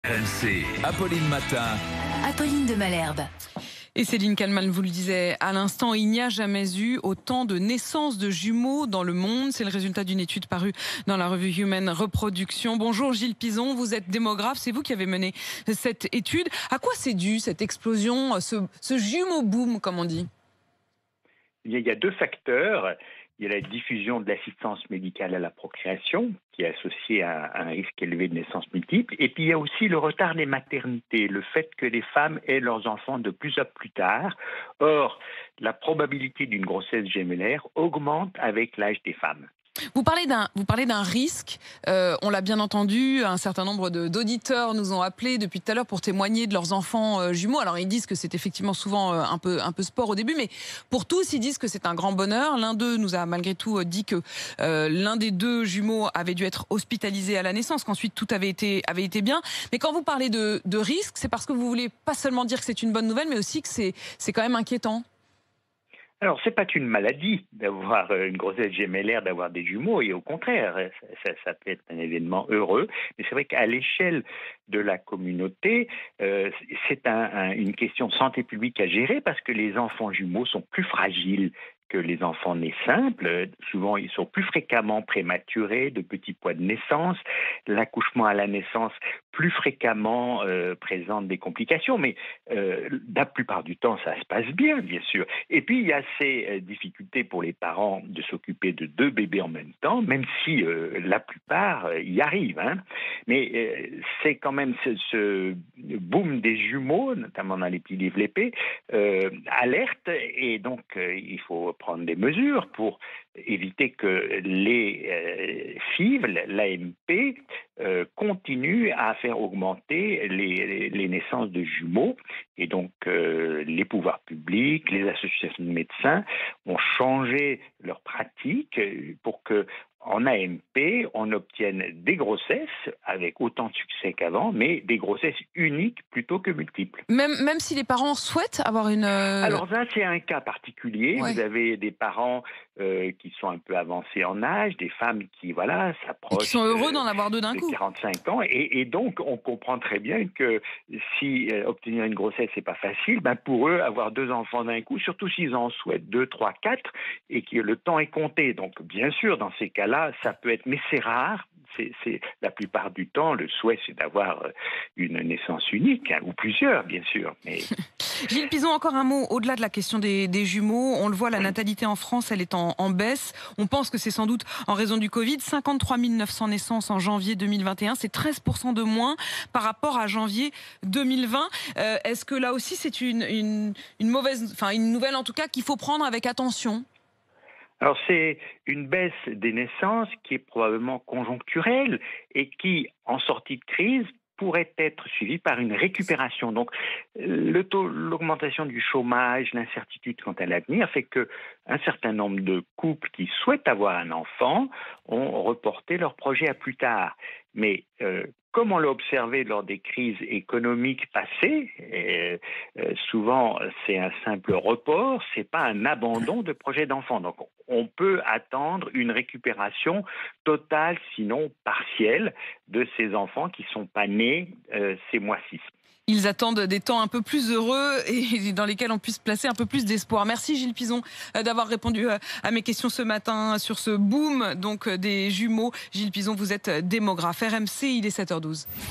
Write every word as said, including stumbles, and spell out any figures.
R M C, Apolline Matin. Apolline de Malherbe. Et Céline Kalman vous le disait à l'instant, il n'y a jamais eu autant de naissances de jumeaux dans le monde. C'est le résultat d'une étude parue dans la revue Human Reproduction. Bonjour Gilles Pizon, vous êtes démographe, c'est vous qui avez mené cette étude. À quoi c'est dû cette explosion, ce, ce jumeau boom comme on dit? Il y a deux facteurs. Il y a la diffusion de l'assistance médicale à la procréation, qui est associée à un risque élevé de naissances multiples. Et puis il y a aussi le retard des maternités, le fait que les femmes aient leurs enfants de plus en plus tard. Or, la probabilité d'une grossesse gémellaire augmente avec l'âge des femmes. Vous parlez d'un, vous parlez d'un risque, euh, on l'a bien entendu, un certain nombre de, d'auditeurs nous ont appelés depuis tout à l'heure pour témoigner de leurs enfants euh, jumeaux. Alors ils disent que c'est effectivement souvent euh, un peu, un peu sport au début, mais pour tous ils disent que c'est un grand bonheur. L'un d'eux nous a malgré tout dit que euh, l'un des deux jumeaux avait dû être hospitalisé à la naissance, qu'ensuite tout avait été, avait été bien. Mais quand vous parlez de, de risque, c'est parce que vous voulez pas seulement dire que c'est une bonne nouvelle, mais aussi que c'est, c'est quand même inquiétant. Alors, c'est pas une maladie d'avoir une grossesse gémellaire, d'avoir des jumeaux, et au contraire, ça, ça, ça peut être un événement heureux. Mais c'est vrai qu'à l'échelle de la communauté, euh, c'est un, un, une question de santé publique à gérer parce que les enfants jumeaux sont plus fragiles que les enfants nés simples. Souvent, ils sont plus fréquemment prématurés, de petits poids de naissance. L'accouchement à la naissance, plus fréquemment, euh, présente des complications. Mais euh, la plupart du temps, ça se passe bien, bien sûr. Et puis, il y a ces euh, difficultés pour les parents de s'occuper de deux bébés en même temps, même si euh, la plupart euh, y arrivent. Hein. Mais euh, c'est quand même ce, ce boom des jumeaux, notamment dans les petits livres l'épée, euh, alerte. Et donc, euh, il faut prendre des mesures pour éviter que les euh, F I V, l'A M P, euh, continuent à faire augmenter les, les naissances de jumeaux. Et donc, euh, les pouvoirs publics, les associations de médecins ont changé leurs pratiques pour que en A M P, on obtienne des grossesses avec autant de succès qu'avant, mais des grossesses uniques plutôt que multiples. Même, même si les parents souhaitent avoir une... Euh... Alors ça, c'est un cas particulier. Ouais. Vous avez des parents euh, qui sont un peu avancés en âge, des femmes qui, voilà, s'approchent... Qui sont heureux d'en avoir deux d'un coup. quarante-cinq ans. Et, et donc, on comprend très bien que si euh, obtenir une grossesse, c'est pas facile, ben pour eux, avoir deux enfants d'un coup, surtout s'ils en souhaitent deux, trois, quatre, et que le temps est compté. Donc, bien sûr, dans ces cas-là, Là, ça peut être, mais c'est rare. C'est, c'est la plupart du temps, le souhait, c'est d'avoir une naissance unique, hein, ou plusieurs, bien sûr. Mais... Gilles Pizon, encore un mot au-delà de la question des, des jumeaux. On le voit, la natalité en France, elle est en, en baisse. On pense que c'est sans doute en raison du Covid. cinquante-trois mille neuf cents naissances en janvier deux mille vingt et un, c'est treize pour cent de moins par rapport à janvier deux mille vingt. Euh, est-ce que là aussi, c'est une, une, une mauvaise, enfin une nouvelle en tout cas, qu'il faut prendre avec attention ? Alors c'est une baisse des naissances qui est probablement conjoncturelle et qui, en sortie de crise, pourrait être suivie par une récupération. Donc le taux, l'augmentation du chômage, l'incertitude quant à l'avenir fait qu'un certain nombre de couples qui souhaitent avoir un enfant ont reporté leur projet à plus tard. Mais euh, comme on l'a observé lors des crises économiques passées, et, euh, souvent c'est un simple report, c'est pas un abandon de projet d'enfant. Donc on peut attendre une récupération totale, sinon partielle, de ces enfants qui sont pas nés euh, ces mois-ci. Ils attendent des temps un peu plus heureux et dans lesquels on puisse placer un peu plus d'espoir. Merci Gilles Pizon d'avoir répondu à mes questions ce matin sur ce boom donc des jumeaux. Gilles Pizon, vous êtes démographe. R M C, il est sept heures douze.